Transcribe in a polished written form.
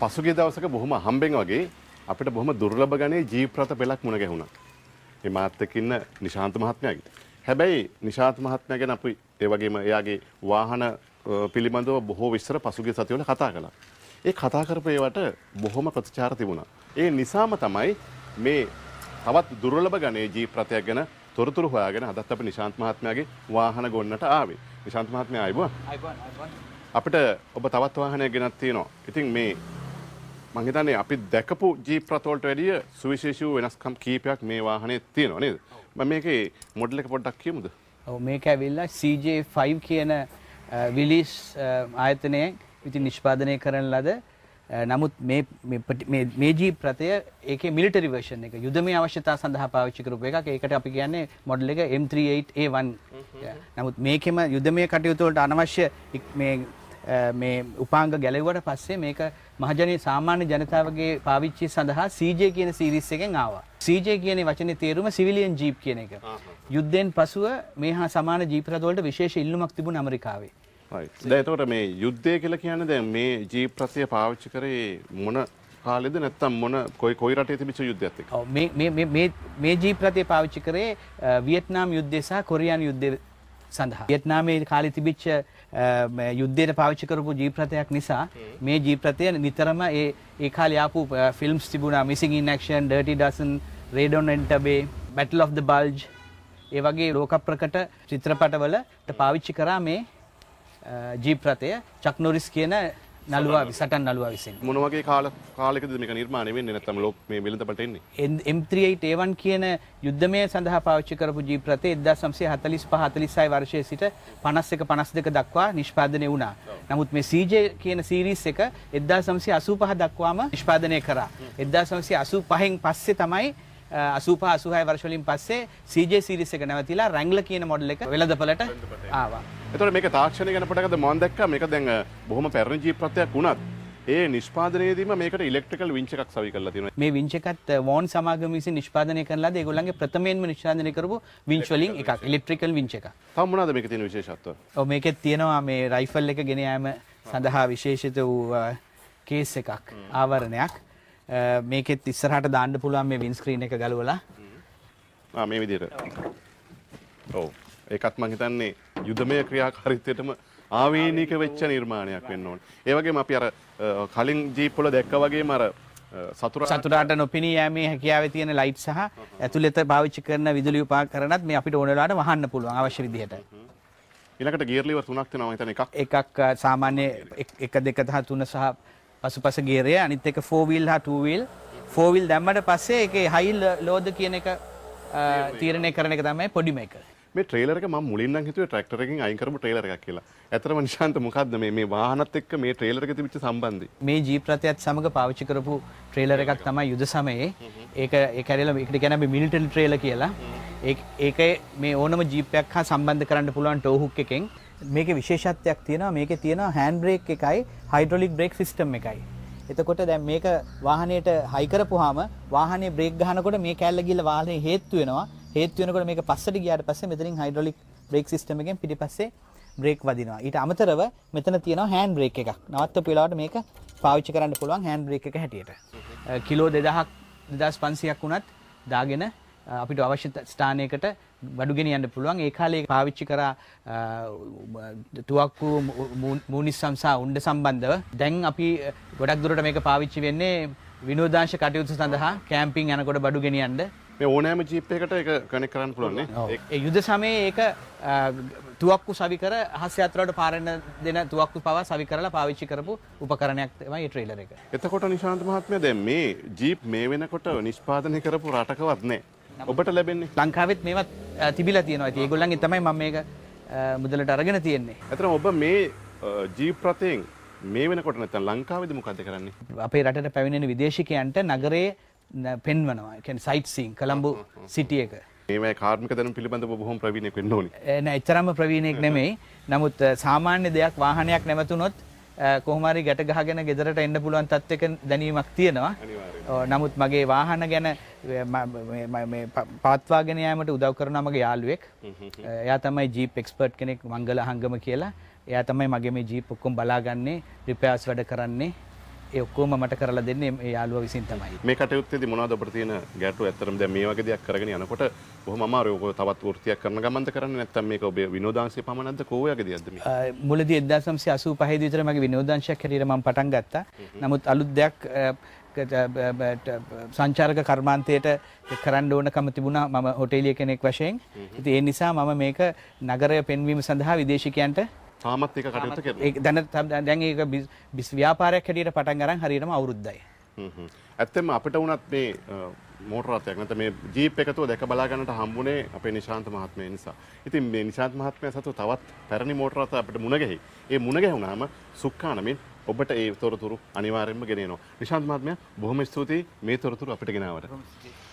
පසුගිය දවසක බොහොම හම්බෙන් වගේ අපිට බොහොම දුර්ලභ ගණයේ ජීප් රථ පෙළක් මුණ ගැහුණා. මේ මාත් එක්ක ඉන්න නිශාන්ත මහත්මයාගේ. හැබැයි නිශාන්ත මහත්මයා ගැන අපි ඒ වගේම එයාගේ වාහන පිළිබඳව බොහෝ විස්තර පසුගිය සතිවල කතා කළා. ඒ කතා කරපු ඒවට බොහොම ප්‍රතිචාර තිබුණා. ඒ නිසාම තමයි මේ තවත් දුර්ලභ ගණයේ ජීප් රථයක් ගැන තොරතුරු හොයාගෙන අදත් අපි නිශාන්ත මහත්මයාගේ වාහන ගොන්නට ආවේ. නිශාන්ත මහත්මයා ආයිබෝන්. අපිට ඔබ තවත් වාහනයක් ගෙනත් තියෙනවා. ඉතින් මේ මම හිතන්නේ අපි දැකපු ජීප් රථ වලට වැඩිය සුවිශේෂී වෙනස්කම් කීපයක් මේ වාහනේ තියෙනවා නේද? මම මේකේ මොඩල් එක පොඩ්ඩක් කියමුද? ඔව් මේක ඇවිල්ලා CJ5 කියන විලිස් ආයතනයෙන් ඉතින් නිෂ්පාදනය කරන ලද නමුත් මේ ජීප් රථය ඒකේ මිලිටරි වර්ෂන් එක යුදමය අවශ්‍යතා සඳහා පාවිච්චි කරපු එකක්. ඒකට අපි කියන්නේ මොඩල් එක M38A1. නමුත් මේකෙම යුදමය කටයුතු වලට අනවශ්‍ය මේ උපාංග ගැලෙවුවට පස්සේ මේක මහජනීය සාමාන්‍ය ජනතාවගේ පාවිච්චිය සඳහා CJ කියන සීරීස් එකෙන් ආවා. CJ කියන වචනේ තේරුම සිවිලියන් ජීප් කියන එක. යුද්ධෙන් පසුව මේ හා සමාන ජීප් රථ වලට විශේෂ ඉල්ලුමක් තිබුණා ඇමරිකාවේ. දැන් එතකොට මේ යුද්ධය කියලා කියන්නේ දැන් මේ ජීප් රථය පාවිච්චි කරේ මොන කාලෙද නැත්නම් මොන කොයි රටේ තිබිච්ච යුද්ධයත් එක්ක? ඔව් මේ ජීප් රථය පාවිච්චි කරේ වියට්නාම් යුද්ධය සහ කොරියානු යුද්ධය සඳහා. වියට්නාමයේ කාලේ තිබිච්ච යුද්ධයට පාවිච්චි කරපු ජීප් රථයක් නිසා මේ ජීප් රථය නිතරම ඒ කාලේ ආපු ෆිල්ම්ස් තිබුණා. Missing in Action, Dirty Dozen, Raid on Entebbe, Battle of the Bulge. ඒ වගේ ලෝක ප්‍රකට චිත්‍රපටවලට පාවිච්චි කරා මේ ජීප් රථය චක් නොරිස් කියන නළුවා සටන් නළුවා විසින්. මොන වගේ කාලයකද මේක නිර්මාණය වෙන්නේ නැත්නම් මේ වෙළඳපළට එන්නේ? M38A1 කියන යුද්ධමය සඳහා පාවිච්චි කරපු ජීප් රථය 1945-46 වර්ෂයේ සිට 51-52 දක්වා නිෂ්පාදනය වුණා. නමුත් මේ CJ කියන සීරීස් එක 1985 දක්වාම නිෂ්පාදනය කරා. 1985න් පස්සේ තමයි 85-86 වර්ෂ වලින් පස්සේ CJ සීරීස් එක නැවතිලා රැංග්ලර් කියන මොඩල් එක වෙළඳපළට ආවා. එතකොට මේක තාක්ෂණය ගැන පොඩ්ඩක් මම දැක්කා මේක දැන් බොහොම පැරණි ජීප් රථයක් වුණත් ඒ නිෂ්පාදනයේදීම මේකට ඉලෙක්ට්‍රිකල් වින්ච් එකක් සවි කරලා තියෙනවා. මේ වින්ච් එකත් වෝන් සමාගම විසින් නිෂ්පාදනය කරන ලද ඒගොල්ලන්ගේ ප්‍රථමයෙන්ම නිෂ්පාදනය කරපු වින්ච් වලින් එකක් ඉලෙක්ට්‍රිකල් වින්ච් එකක්. තව මොනවද මේකේ තියෙන විශේෂත්ව? ඔව් මේකෙත් තියෙනවා මේ රයිෆල් එක ගෙන යාම සඳහා විශේෂිත වූ කේස් එකක් ආවරණයක්. මේකෙත් ඉස්සරහට දාන්න පුළුවන් මේ වින් ස්ක්‍රීන් එක ගලවලා. මේ විදිහට. ඔව්. ඒකත් මම හිතන්නේ යුදමය ක්‍රියාකාරීත්වයටම ආවේනික වෙච්ච නිර්මාණයක් වෙන්න ඕනේ. ඒ වගේම අපි අර කලින් ජීප් වල දැක්කා වගේම අර සතුරාට නොපෙනී යෑමේ හැකියාවේ තියෙන ලයිට් සහ ඇතුළත පාවිච්චි කරන විදුලි උපකරණත් මේ අපිට ඕන වෙලාවට වහන්න පුළුවන් අවශ්‍ය විදිහට. ඊළඟට ගියර් ලිවර් තුනක් තියෙනවා මම හිතන්නේ එකක් සාමාන්‍ය 1 2 3 සහ පසුපස ගියරය අනිත් එක 4 wheel හා 2 wheel 4 wheel දැම්මට පස්සේ ඒකේ හයි ලෝද කියන එක තීරණය කරන එක තමයි පොඩි මේක. මේ ට්‍රේලර් එක මම මුලින් නම් හිතුවේ ට්‍රැක්ටර් එකකින් අයින් කරපු ට්‍රේලර් එකක් කියලා. ඇත්තටම නිශාන්ත මොකද්ද මේ වාහනත් එක්ක මේ ට්‍රේලර් එක තිබිච්ච සම්බන්ධය? මේ ජීප් රථයත් සමග පාවිච්චි කරපු ට්‍රේලර් එකක් තමයි යුද සමයේ. ඒක ඇරෙලා ඒකට කියන්නේ අපි මිලිටරි ට්‍රේලර් කියලා. ඒකේ මේ ඕනම ජීප් එකක් හා සම්බන්ධ කරන්න පුළුවන් ටෝ හුක් එකෙන් මේකේ විශේෂත්වයක් තියෙනවා. මේකේ තියෙනවා හෑන්ඩ් බ්‍රේක් එකයි හයිඩ්‍රොලික් බ්‍රේක් සිස්ටම් එකයි. එතකොට දැන් මේක වාහනයට හයි කරපුවාම වාහනේ බ්‍රේක් ගහනකොට මේ කැල්ල ගිහලා වාහනේ හේතු වෙනවා. හේතු වෙනකොට මේක පස්සට ගියාට පස්සේ මෙතනින් හයිඩ්‍රොලික් බ්‍රේක් සිස්ටම් එකෙන් පිටිපස්සේ බ්‍රේක් වදිනවා. ඊට අමතරව මෙතන තියෙනවා හෑන්ඩ් බ්‍රේක් එකක්. නවත්තපු වෙලාවට මේක පාවිච්චි කරන්න පුළුවන් හෑන්ඩ් බ්‍රේක් එක හැටියට. කිලෝ 2000ක් 2500ක් වුණත් දාගෙන අපිට අවශ්‍ය ස්ථානයකට බඩු ගෙනියන්න පුළුවන්. ඒ කාලේ පාවිච්චි කරා තුවක්කු මූනිස්සම් සහ උණ්ඩ සම්බන්ධව. දැන් අපි ගොඩක් දුරට මේක පාවිච්චි වෙන්නේ විනෝදාංශ කටයුතු සඳහා කැම්පින් යනකොට බඩු ගෙනියන්න. මේ ඕනෑම ජීප් එකකට ඒක කනෙක්ට් කරන්න පුළුවන් නේ. ඒ යුද සමයේ ඒක තුවක්කු සවි කර අහස් යාත්‍රාවට පාරෙන්න දෙන තුවක්කු පවා සවි කරලා පාවිච්චි කරපු උපකරණයක් තමයි මේ ට්‍රේලර් එක. එතකොට නිශාන්ත මහත්මයා දැන් මේ ජීප් මේ වෙනකොට නිෂ්පාදනය කරපු රටකවත් නැහැ. ඔබට ලැබෙන්නේ ලංකාවෙත් මේවත් තිබිලා තියෙනවා. ඉතින් ඒගොල්ලන්ගෙන් තමයි මම මේක මුදලට අරගෙන තියෙන්නේ. ඇත්තටම ඔබ මේ ජීප් රථයෙන් මේ වෙනකොට නැත්නම් ලංකාවේදී මොකද්ද කරන්නේ? අපේ රටට පැමිණෙන විදේශිකයන්ට නගරයේ පෙන්වනවා. ඒ කියන්නේ සයිට් සීන් කොළඹ සිටි එක. මේ කාර්මික දැනුම පිළිබඳව බොහොම ප්‍රවීණෙක් වෙන්න ඕනේ. නෑ එතරම්ම ප්‍රවීණෙක් නෙමෙයි. නමුත් සාමාන්‍ය දෙයක් වාහනයක් නැවතුනොත් කොහොම හරි ගැට ගහගෙන ගෙදරට එන්න පුළුවන් තත්ත්වයක දැනීමක් තියෙනවා. නමුත් මගේ වාහන ගැන මේ පවත්වාගෙන යාමට උදව් කරන මගේ යාළුවෙක්. එයා තමයි ජීප් එක්ස්පර්ට් කෙනෙක් මංගල හංගම කියලා. එයා තමයි මගේ මේ ජීප් ඔක්කොම බලාගන්නේ, රිපෙයාර්ස් වැඩ කරන්නේ. ඒ ඔක්කොම මට කරලා දෙන්නේ ඒ යාළුවා විසින් තමයි. මේ කටයුත්තේදී මොනවද ඔබට තියෙන ගැටලු? ඇත්තටම දැන් මේ වගේ දෙයක් කරගෙන යනකොට බොහොම අමාරුයි. ඔබ තවත් වෘත්තියක් කරන ගමන්ද කරන්නේ නැත්නම් මේක ඔබේ විනෝදාංශය පමණක්ද කෝ වගේ දෙයක්ද මේ? මුලදී 1985 දී විතර මගේ විනෝදාංශයක් හැටියට මම පටන් ගත්තා. නමුත් අලුත් දෙයක් සංචාරක කර්මාන්තයට කරන්න ඕනකම තිබුණා මම හොටේලිය කෙනෙක් වශයෙන්. ඉතින් ඒ නිසා මම මේක නගරය පෙන්වීම සඳහා විදේශිකයන්ට තාමත් ඒක කටයුතු කරනවා. දැන් ඒක ව්‍යාපාරයක් හැටියට පටන් අරන් හරියටම අවුරුද්දයි. ඇත්තම අපිට වුණත් මේ මෝටර රථයක් නැත්නම් මේ ජීප් එකතුව දැක බලා ගන්නට හම්බුනේ අපේ නිශාන්ත මහත්මයා නිසා. ඉතින් මේ නිශාන්ත මහත්මයා සතු තවත් පැරණි මෝටර රථ අපිට මුණ ගැහි. ඒ මුණ ගැහුණාම සුක්කානමින් ඔබට ඒ තොරතුරු අනිවාර්යෙන්ම ගෙනෙනවා. නිශාන්ත මහත්මයා බොහොම ස්තුතියි මේ තොරතුරු අපිට ගෙනාවට.